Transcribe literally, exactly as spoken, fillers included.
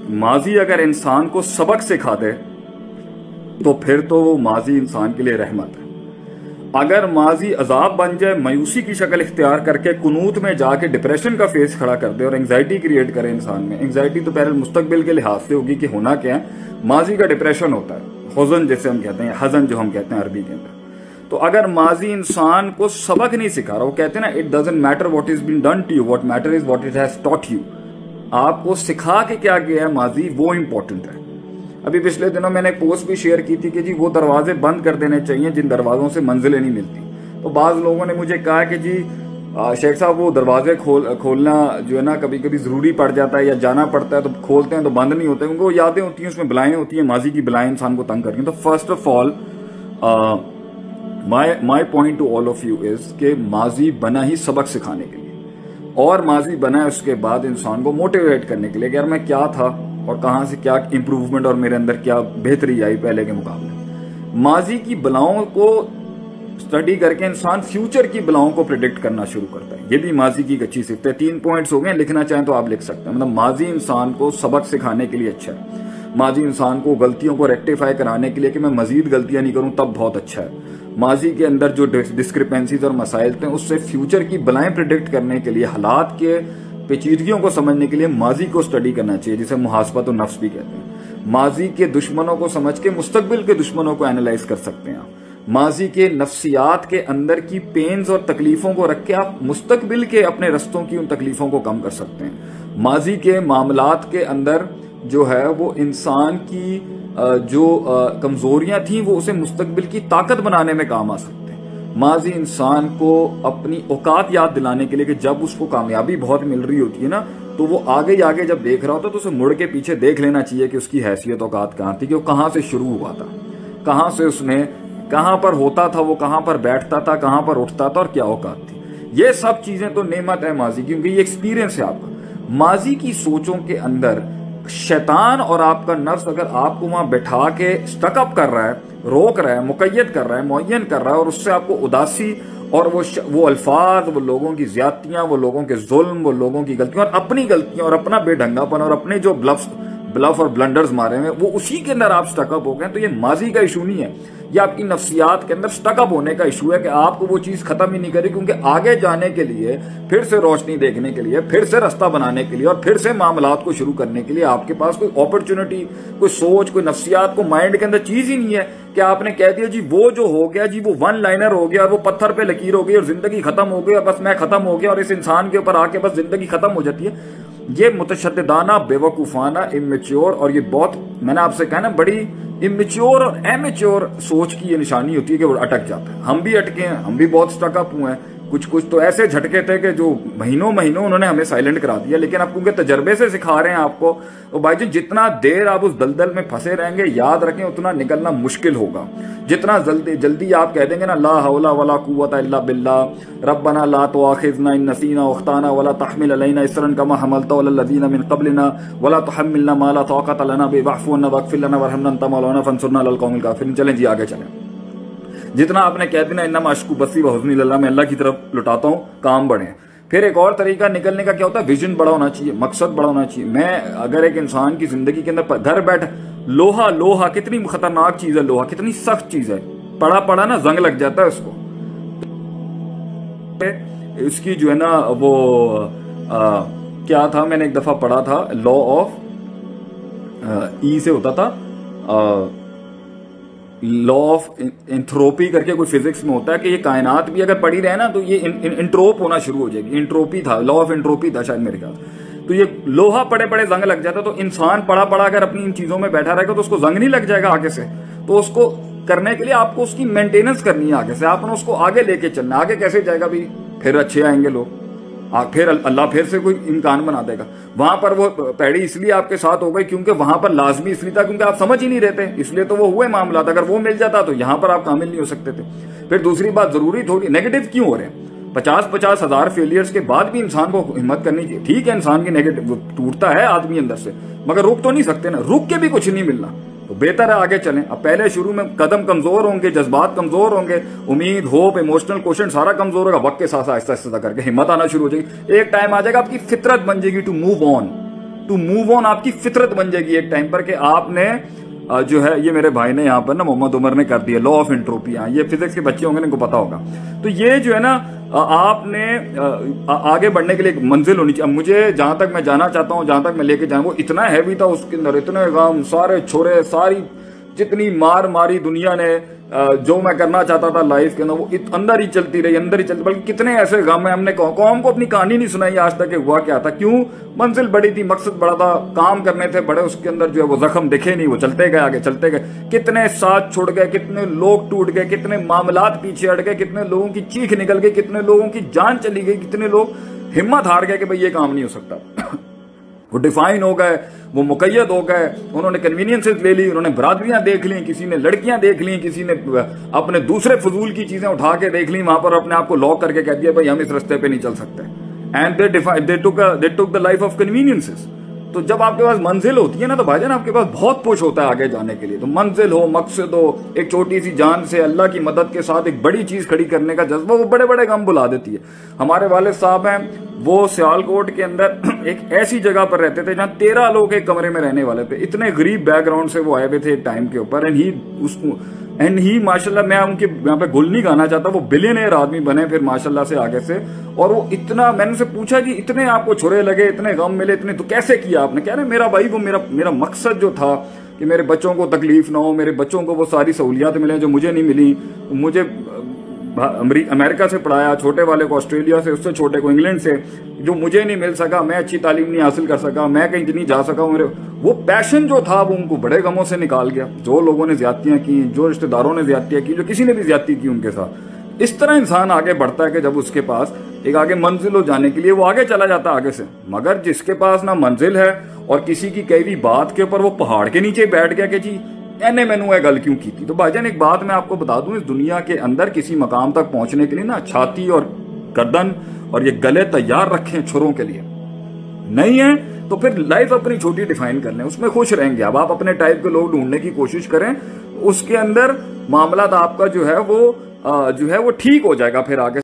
माजी अगर इंसान को सबक सिखा दे तो फिर तो वो माजी इंसान के लिए रहमत है। अगर माजी अजाब बन जाए, मायूसी की शक्ल इख्तियार करके कुनूत में जाके डिप्रेशन का फेस खड़ा कर दे और एंग्जाइटी क्रिएट करे इंसान में। एंग्जाइटी तो पहले मुस्तकबिल के लिहाज से होगी कि होना क्या है। माजी का डिप्रेशन होता है, हुज़न जैसे हम कहते हैं, हज़न जो हम कहते हैं अरबी के अंदर। तो अगर माजी इंसान को सबक नहीं सिखा रहा, वो कहते हैं ना, it doesn't matter what is been done to you, what matter is what it has taught you. आपको सिखा के क्या गया है माजी, वो इंपॉर्टेंट है। अभी पिछले दिनों मैंने एक पोस्ट भी शेयर की थी कि जी वो दरवाजे बंद कर देने चाहिए जिन दरवाजों से मंजिलें नहीं मिलती। तो बाज लोगों ने मुझे कहा कि जी शेख साहब वो दरवाजे खोल खोलना जो है ना कभी कभी जरूरी पड़ जाता है या जाना पड़ता है तो खोलते हैं तो बंद नहीं होते, क्योंकि वो यादें होती हैं, उसमें बलाएं होती हैं, माजी की बलाएं इंसान को तंग करती हैं। तो first of all my my point to all of you is कि माजी बना ही सबक सिखाने के लिए, और माजी बना है उसके बाद इंसान को मोटिवेट करने के लिए कि यार मैं क्या था और कहां से क्या इंप्रूवमेंट और मेरे अंदर क्या बेहतरी आई पहले के मुकाबले। माजी की बलाओं को स्टडी करके इंसान फ्यूचर की बलाओं को प्रिडिक्ट करना शुरू करता है। ये भी माजी की एक अच्छी सिफ्त है। तीन पॉइंट्स हो गए, लिखना चाहें तो आप लिख सकते हैं। मतलब माजी इंसान को सबक सिखाने के लिए अच्छा है, माजी इंसान को गलतियों को रेक्टिफाई कराने के लिए कि मैं मजीद गलतियां नहीं करूं तब बहुत अच्छा है। माजी के अंदर जो डिस्क्रिपेंसीज और मसाइल थे उससे फ्यूचर की बलाएं प्रिडिक्ट करने के लिए, हालात के पेचीदगियों को समझने के लिए माजी को स्टडी करना चाहिए, जिसे मुहासबत और नफ्स भी कहते हैं। माजी के दुश्मनों को समझ के मुस्तकबिल के दुश्मनों को एनालाइज कर सकते हैं आप। माजी के नफ्सियात के अंदर की पेन्स और तकलीफों को रख के आप मुस्तकबिल के अपने रस्तों की उन तकलीफों को कम कर सकते हैं। माजी के मामलात के अंदर जो है वो इंसान की जो कमजोरियां थी वो उसे मुस्तकबिल की ताकत बनाने में काम आ सकते हैं। माजी इंसान को अपनी औकात याद दिलाने के लिए कि जब उसको कामयाबी बहुत मिल रही होती है ना तो वो आगे आगे जब देख रहा होता तो उसे मुड़ के पीछे देख लेना चाहिए कि उसकी हैसियत औकात कहाँ थी, कि वो कहाँ से शुरू हुआ था, कहाँ से उसने कहाँ पर होता था, वो कहाँ पर बैठता था, कहाँ पर उठता था और क्या औकात थी। ये सब चीजें तो नेमत है माजी की, क्योंकि ये एक्सपीरियंस है आपका। माजी की सोचों के अंदर शैतान और आपका नफ्स अगर आपको वहां बैठा के स्टकअप कर रहा है, रोक रहा है, मुकय्यद कर रहा है, मुअय्यन कर रहा है, और उससे आपको उदासी और वो वो अल्फाज, वो लोगों की ज्यादतियां, वो लोगों के जुल्म, वो लोगों की गलतियां और अपनी गलतियां और अपना बेढंगापन और अपने जो ब्लफ्स ब्लफ और ब्लंडर्स मारे हुए वो उसी के अंदर आप स्टकअप हो गए, तो ये माजी का इशू नहीं है, ये आपकी नफ्सियात के अंदर स्टकअप होने का इशू है कि आपको वो चीज खत्म ही नहीं करी। क्योंकि आगे जाने के लिए, फिर से रोशनी देखने के लिए, फिर से रास्ता बनाने के लिए और फिर से मामलात को शुरू करने के लिए आपके पास कोई अपॉर्चुनिटी, कोई सोच, कोई नफ्सियात को माइंड के अंदर चीज ही नहीं है कि आपने कह दिया जी वो जो हो गया जी वो वन लाइनर हो गया और वो पत्थर पे लकीर हो गई और जिंदगी खत्म हो गई और बस मैं खत्म हो गया और इस इंसान के ऊपर आके बस जिंदगी खत्म हो जाती है। ये मुतशद्दिदाना, बेवकूफाना, इमेच्योर, और ये बहुत, मैंने आपसे कहा ना, बड़ी इमेच्योर और एमेच्योर सोच की ये निशानी होती है कि वो अटक जाता है। हम भी अटके हैं, हम भी बहुत स्टकअप हुए हैं। कुछ कुछ तो ऐसे झटके थे कि जो महीनों महीनों उन्होंने हमें साइलेंट करा दिया, लेकिन अब क्योंकि तजर्बे से सिखा रहे हैं आपको, तो भाई जी जितना देर आप उस दलदल में फंसे रहेंगे, याद रखें उतना निकलना मुश्किल होगा। जितना जल्दी जल्दी आप कह देंगे ना ला हौला वला कुव्वता इल्ला बिल्लाह रब्बना ला तुआखिज़ना इन नसीना व अख्ताना वला तहमिल अलैना इसरन कमा हमलता अला लज़ीना मिन क़ब्लिना वला तुहम्मिलना मा ला ताक़ता लना बिही वाफ़ु अन्ना वग़फ़िर लना वरहमना अंता मौलाना फंसुरना अलल क़ौमिल काफ़िरीन। चलें जी आगे चलें। जितना आपने कह देना इन्नमा अश्कु बसी व हुज़्नी इलल्लाह, मैं अल्लाह की तरफ लुटाता हूँ, काम बढ़े। फिर एक और तरीका निकलने का क्या होता है, विजन बड़ा होना चाहिए, मकसद बड़ा होना चाहिए। मैं अगर एक इंसान की जिंदगी के अंदर घर बैठ, लोहा लोहा कितनी खतरनाक चीज है, लोहा कितनी सख्त चीज है, पड़ा पड़ा ना जंग लग जाता है उसको। इसकी जो है ना वो आ, क्या था, मैंने एक दफा पढ़ा था, लॉ ऑफ ई से होता था, लॉ ऑफ एंथ्रोपी करके कोई फिजिक्स में होता है कि ये कायनात भी अगर पड़ी रहे ना तो ये इंट्रोप होना शुरू हो जाएगी। इंट्रोपी था, लॉ ऑफ एंट्रोपी था शायद मेरे ख्याल। तो ये लोहा पड़े पड़े जंग लग जाता, तो इंसान पड़ा पड़ा अगर अपनी इन चीजों में बैठा रहेगा तो उसको जंग नहीं लग जाएगा आगे से। तो उसको करने के लिए आपको उसकी मेंटेनेंस करनी है आगे से, आपने उसको आगे लेके चलना। आगे कैसे जाएगा भी, फिर अच्छे आएंगे लोग, फिर अल्लाह फिर से कोई इम्कान बना देगा। वहां पर वो पैड़ी इसलिए आपके साथ हो गई क्योंकि वहां पर लाजमी इसलिए था क्योंकि आप समझ ही नहीं रहते, इसलिए तो वो हुए मामला। अगर वो मिल जाता तो यहां पर आप कामिल नहीं हो सकते थे। फिर दूसरी बात, जरूरी थोड़ी नेगेटिव क्यों हो रहे हैं, पचास पचास हजार फेलियर्स के बाद भी इंसान को हिम्मत करनी चाहिए। ठीक है, इंसान की नेगेटिव टूटता है आदमी अंदर से, मगर रुक तो नहीं सकते ना, रुक के भी कुछ नहीं मिलना, तो बेहतर है आगे चलें। अब पहले शुरू में कदम कमजोर होंगे, जज्बात कमजोर होंगे, उम्मीद, होप, इमोशनल क्वेश्चन सारा कमजोर होगा। वक्त के साथ आहिस्ता आहिस्ता करके हिम्मत आना शुरू हो जाएगी। एक टाइम आ जाएगा आपकी फितरत बन जाएगी to move on, to move on آپ کی فطرت بن جائے گی ایک ٹائم پر کہ آپ نے جو ہے یہ میرے بھائی نے یہاں پر نا محمد عمر نے کر دیا لا آف انٹروپی. یہ فزکس کے بچے ہوں گے ان کو پتا ہوگا. تو یہ جو ہے نا آپ نے آگے بڑھنے کے لیے ایک منزل ہونی چاہیے. مجھے جہاں تک میں جانا چاہتا ہوں, جہاں تک میں لے کے جاؤں, وہ اتنا ہیوی تھا اس کے اندر, اتنے غم, سارے چھوڑے, ساری جتنی مار ماری دنیا نے جو میں کرنا چاہتا تھا لائف کے اندر وہ اندر ہی چلتی رہی, اندر ہی چلتی. بلکہ کتنے ایسے غم ہیں, ہم نے قوم کو اپنی کہانی نہیں سنائی آج تک کہ ہوا کیا تھا, کیوں. منزل بڑی تھی, مقصد بڑا تھا, کام کرنے تھے بڑے, اس کے اندر جو ہے وہ زخم دکھے نہیں, وہ چلتے گئے آگے, چلتے گئے. کتنے ساتھ چھوڑ گئے, کتنے لوگ ٹوٹ گئے, کتنے معاملات پیچھے ہٹ گئے, کتنے لوگوں کی چیخ نکل گئی, کتنے لوگوں کی جان چلی گئی, کتنے لوگ ہمت ہار گئے کہ بھئی یہ کام نہیں ہو سکتا. وہ ڈیفائن ہو گئے, وہ مقید ہو گئے, انہوں نے کنوینئنسز لے لی, انہوں نے برادریاں دیکھ لیں, کسی نے لڑکیاں دیکھ لیں, کسی نے اپنے دوسرے فضول کی چیزیں اٹھا کے دیکھ لیں, وہاں پر اپنے آپ کو لاک کر کے کہہ دیا بھائی ہم اس رستے پہ نہیں چل سکتے. And they took the life of conveniences. تو جب آپ کے پاس منزل ہوتی ہے نا تو بھائی جان آپ کے پاس بہت پش ہوتا ہے آگے جانے کے لیے. تو منزل ہو, مقصد ہو, ایک چھوٹی سی جان سے اللہ کی مدد کے ساتھ ایک بڑی چیز کھڑی کرنے کا جذبہ, وہ بڑے بڑے غم بلا دیتی ہے. ہمارے والد صاحب ہیں, وہ سیالکوٹ کے اندر ایک ایسی جگہ پر رہتے تھے جہاں تیرہ لوگ ایک کمرے میں رہنے والے تھے. اتنے غریب بیک گراؤنڈ سے وہ آئے ہوئے تھے ایک ٹائم کے اوپر. And he us and he ماشاءاللہ, میں ان کے یہاں پہ گل نہیں گانا چاہتا, وہ بلینئر آدمی بنے پھر ماشاءاللہ سے آگے سے. اور وہ اتنا, میں نے ان سے پوچھا کہ اتنے آپ کو چھرے لگے, اتنے غم ملے, اتنے تو کیسے کیا آپ نے؟ کہہ رہے میرا بھائی وہ میرا میرا مقصد جو تھا کہ میرے بچوں کو تکلیف نہ ہو, میرے بچوں کو وہ ساری سہولیات ملیں جو مجھے نہیں ملی. مجھے امریکہ سے پڑھایا, چھوٹے والے کو آسٹریلیا سے, اس سے چھوٹے کو انگلینڈ سے, جو مجھے نہیں مل سکا, میں اچھی تعلیم نہیں حاصل کر سکا, میں کہیں نہیں جا سکا. میرے وہ پیشن جو تھا وہ ان کو بڑے غموں سے نکال گیا. جو لوگوں نے زیادتیاں کی, جو رشتہ داروں نے زیادتیاں کی, جو کسی نے بھی زیادتی کی ان کے ساتھ. اس طرح انسان آگے بڑھتا ہے کہ جب اس کے پاس ایک آگے منزل ہو جانے کے لیے وہ آگے چلا جاتا ہے آگے سے. مگر جس کے پاس نہ منزل ہے اور کسی کی کئی بھی بات کے اوپر وہ پہاڑ کے نیچے بیٹھ گیا کہ جی اینے میں نے گل کیوں کی تھی. تو بھائی جان ایک بات میں آپ کو بتا دوں, اس دنیا کے اندر کسی مقام تک پہنچنے کے لیے نا چھاتی اور گردن اور یہ گلے تیار رکھیں چھروں کے لیے. نہیں ہے تو پھر لائف اپنی چھوٹی ڈیفائن کر لیں, اس میں خوش رہیں گے. اب آپ اپنے ٹائپ کے لوگ ڈھونڈنے کی کوشش کریں, اس کے اندر معاملات آپ کا جو ہے وہ جو ہے وہ ٹھیک ہو جائے گا پھر آگے.